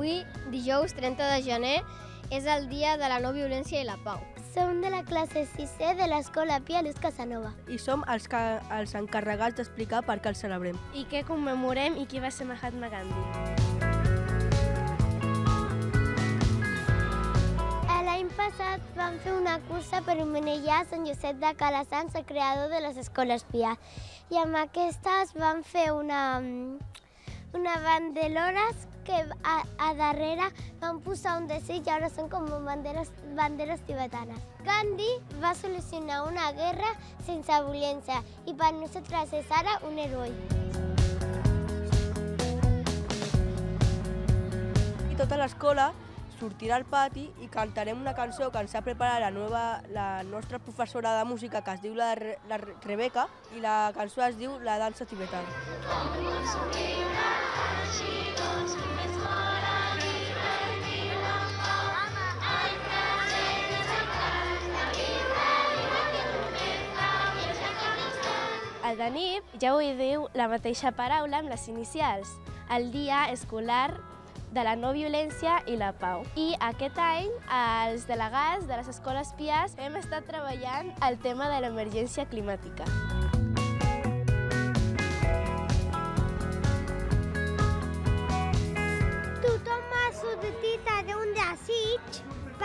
Avui, dijous 30 de gener, és el dia de la no violència i la pau. Som de la classe 6è de l'Escola Pia Luz Casanova. I som els encarregats d'explicar per què el celebrem. I què commemorem i qui va ser Mahatma Gandhi. L'any passat vam fer una cursa per homenatjar Sant Josep de Calassanç, el creador de les escoles Pia. I amb aquestes vam fer una banderores que a darrere van posar un desig i ara són com banderes tibetanes. Gandhi va solucionar una guerra sense violència i per nosaltres és ara un heroi. I tota l'escola sortirà al pati i cantarem una cançó que ens ha preparat la nostra professora de música, que es diu la Rebeca, i la cançó es diu La dansa tibetana. El DANIP ja ho diu la mateixa paraula amb les inicials, el Dia Escolar de la No Violència i la Pau. I aquest any, els delegats de les escoles Pias hem estat treballant el tema de l'emergència climàtica. Tothom ha sortit a dir un desig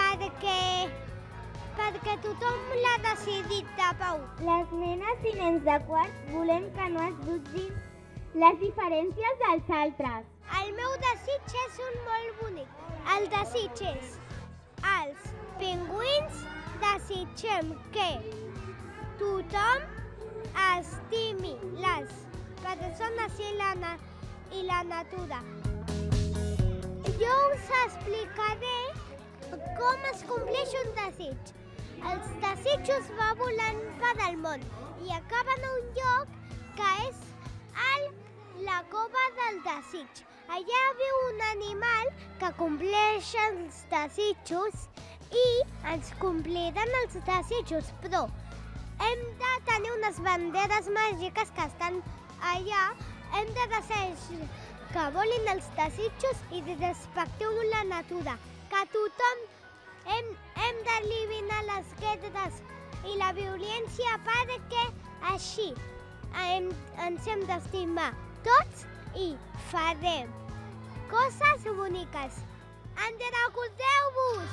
perquè tothom l'ha decidit de pau. Les nenes i nens de quart volem que no es jutgin les diferències dels altres. El meu desig és un molt bonic. El desig és: els pingüins desitgem que tothom estimi les persones i la natura. Jo us explicaré com es compleix un desig. Els desitjos va volant per al món i acaben a un lloc que és la cova del desig. Allà viu un animal que compleix els desitjos i ens compliran els desitjos, però hem de tenir unes banderes màgiques que estan allà. Hem de decidir que volin els desitjos i respecteu la natura. Que tothom hem d'eliminar les guerres i la violència perquè així ens hem d'estimar tots i farem coses boniques. En recordeu-vos!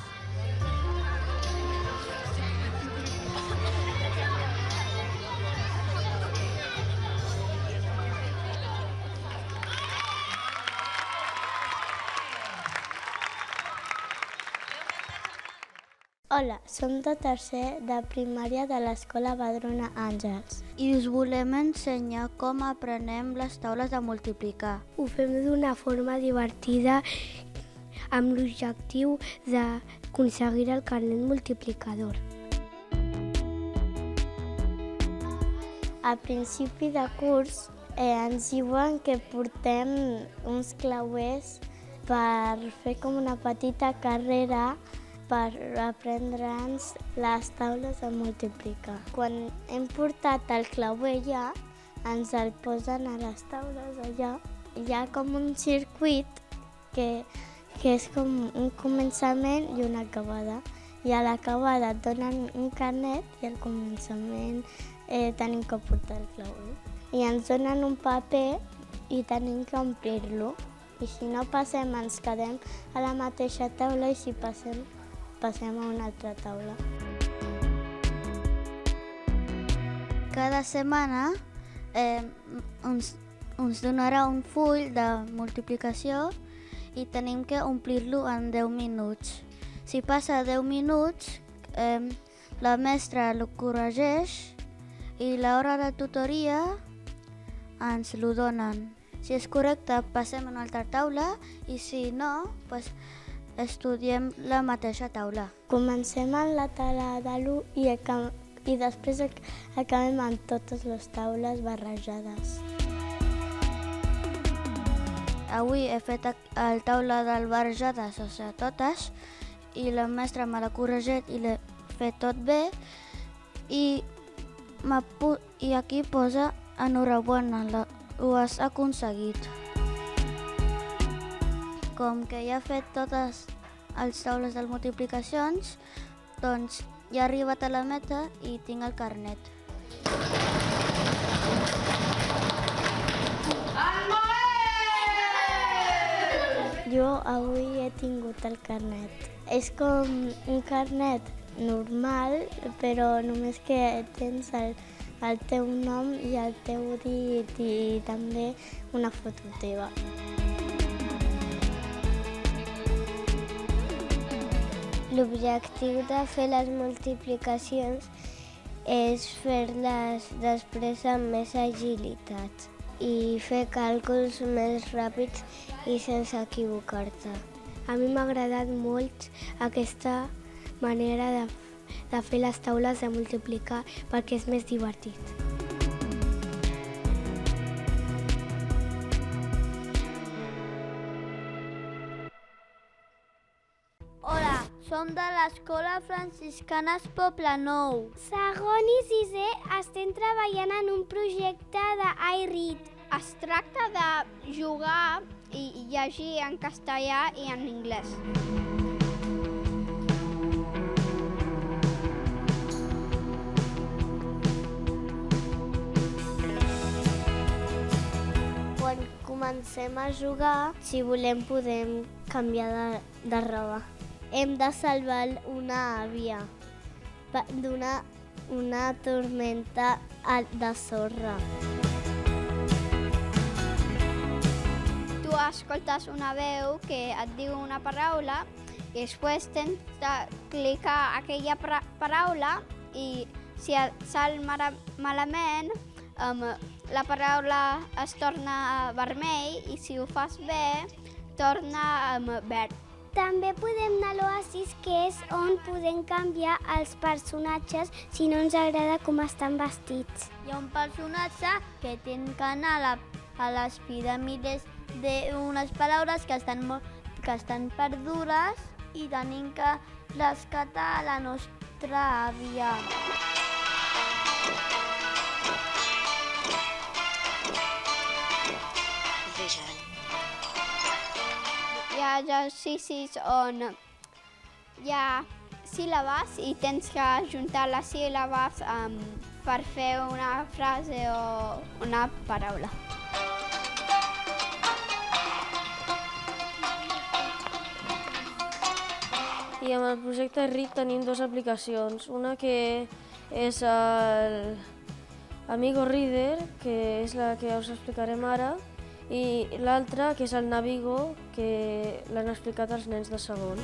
Hola, som de tercer de primària de l'Escola Badruna Àngels i us volem ensenyar com aprenem les taules de multiplicar. Ho fem d'una forma divertida amb l'objectiu d'aconseguir el carnet multiplicador. A principi de curs ens diuen que portem uns clauers per fer com una petita carrera per aprendre'ns les taules de multiplicar. Quan hem portat el clauer ja, ens el posen a les taules allà. Hi ha com un circuit que és com un començament i una acabada. I a l'acabada et donen un carnet i al començament tenim que portar el clauer. I ens donen un paper i tenim que omplir-lo. I si no passem, ens quedem a la mateixa taula i si passem a una altra taula. Cada setmana ens donarà un full de multiplicació i tenim que omplir-lo en 10 minuts. Si passa 10 minuts, la mestra el corregeix i l'hora de tutoria ens lo donen. Si és correcte, passem a una altra taula i si no, estudiem la mateixa taula. Comencem amb la taula de l'1 i després acabem amb totes les taules barrejades. Avui he fet la taula del barrejades, o sigui, totes, i la mestra me l'ha corregit i l'he fet tot bé i aquí posa enhorabona, ho has aconseguit. com que ja he fet totes les taules de multiplicacions, doncs ja he arribat a la meta i tinc el carnet. Jo avui he tingut el carnet. És com un carnet normal, però només que tens el teu nom i el teu dit i també una foto teva. L'objectiu de fer les multiplicacions és fer-les després amb més agilitat i fer càlculs més ràpids i sense equivocar-te. A mi m'ha agradat molt aquesta manera de fer les taules de multiplicar perquè és més divertit. Hola, som de l'Escola Franciscanes Poblenou. Segon i sisè estem treballant en un projecte d'iRead. Es tracta de jugar i llegir en castellà i en anglès. Quan comencem a jugar, si volem podem canviar de roba. Hem de salvar una àvia d'una tormenta de sorra. Tu escoltes una veu que et diu una paraula i després tens de clicar aquella paraula i si et salt malament, la paraula es torna vermell i si ho fas bé, torna verd. També podem anar a l'Oasis, que és on podem canviar els personatges si no ens agrada com estan vestits. Hi ha un personatge que té que anar a les piràmides d'unes paraules que estan perdudes i tenim que rescatar la nostra àvia. Hi ha exercicis on hi ha síl·labes i tens que ajuntar les síl·labes per fer una frase o una paraula. I amb el projecte RIC tenim dues aplicacions. Una que és l'Amigo Reader, que és la que us explicarem ara, i l'altra, que és el Navigo, que l'han explicat els nens de segon.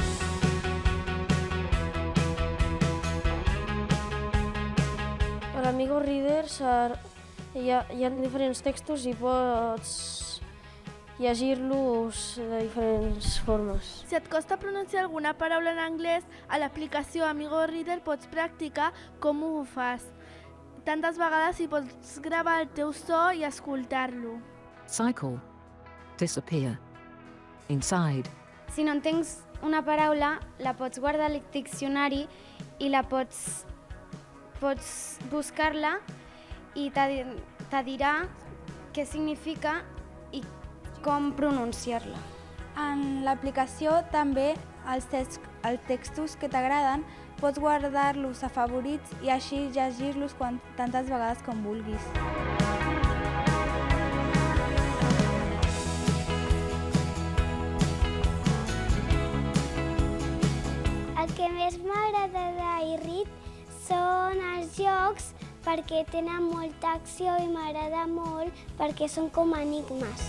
A l'Amigo Reader hi ha diferents textos i pots llegir-los de diferents formes. Si et costa pronunciar alguna paraula en anglès, a l'aplicació Amigo Reader pots practicar com ho fas. Tantes vegades hi pots gravar el teu so i escoltar-lo. Cycle. Disappear. Inside. Si no entens una paraula, la pots guardar al diccionari i la pots buscar-la i te dirà què significa i com pronunciar-la. En l'aplicació també els textos que t'agraden pots guardar-los a favorits i així llegir-los tantes vegades com vulguis. El que més m'agrada d'iRead són els jocs perquè tenen molta acció i m'agrada molt perquè són com enigmes.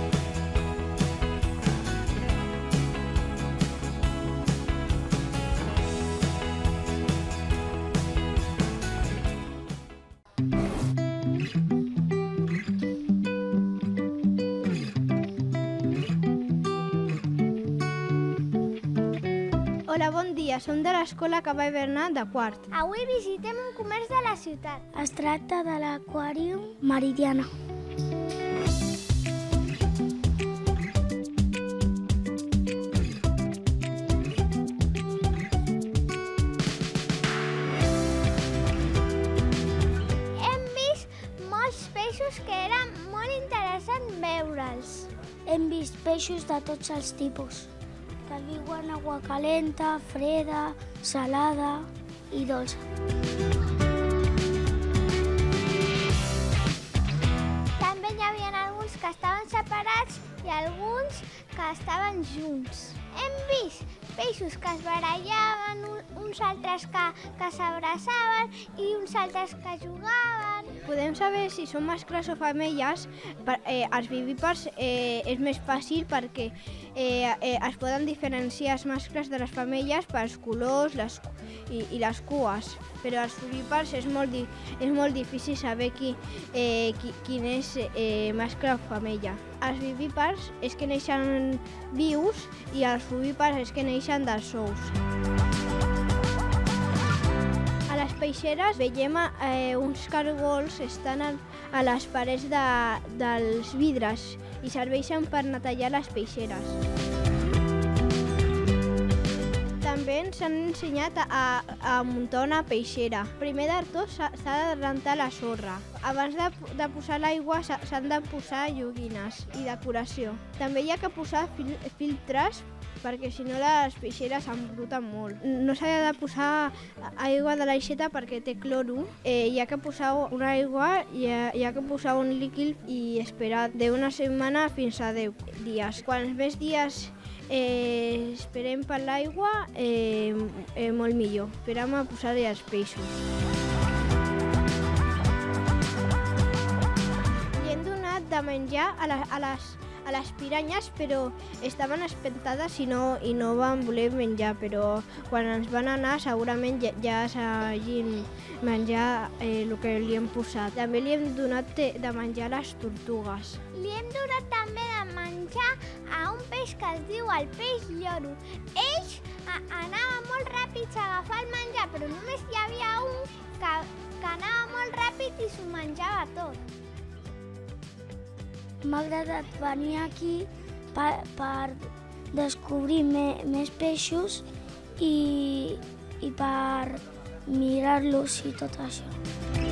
Hola, bon dia. Som de l'Escola Cavall Bernat de quart. Avui visitem un comerç de la ciutat. Es tracta de l'Aquàrium Meridiana. Hem vist molts peixos que eren molt interessants veure'ls. Hem vist peixos de tots els tipus, que viuen a aigua calenta, freda, salada i dolça. També hi havia alguns que estaven separats i alguns que estaven junts. Hem vist peixos que es barallaven, uns altres que s'abraçaven i uns altres que jugaven. Podem saber si són mascles o femelles. Els vivípars és més fàcil perquè es poden diferenciar els mascles de les femelles pels colors i les cues, però els ovípars és molt difícil saber quin és mascle o femella. Els vivípars és que neixen vius i els ovípars és que neixen dels ous. A les peixeres veiem uns cargols que estan a les parets dels vidres i serveixen per netejar les peixeres. També ens han ensenyat a muntar una peixera. Primer de tot s'ha de rentar la sorra. Abans de posar l'aigua s'han de posar joguines i decoració. També hi ha que posar filtres perquè si no les peixeres s'embruten molt. No s'ha de posar aigua de l'aixeta perquè té cloro. Hi ha que posar una aigua i hi ha que posar un líquid i esperar d'una setmana fins a 10 dies. Quants més dies esperem per l'aigua, molt millor. Esperem a posar-hi els peixos. Li hem donat de menjar a les piranyes, però estaven espantades i no van voler menjar, però quan ens van anar segurament ja s'hagin menjat el que li hem posat. També li hem donat de menjar a les tortugues. Li hem donat també de menjar a un peix que es diu el peix lloro. Ells anaven molt ràpids a agafar el menjar, però només hi havia un que anava molt ràpid i s'ho menjava tot. M'ha agradat venir aquí per descobrir més peixos i per mirar-los i tot això.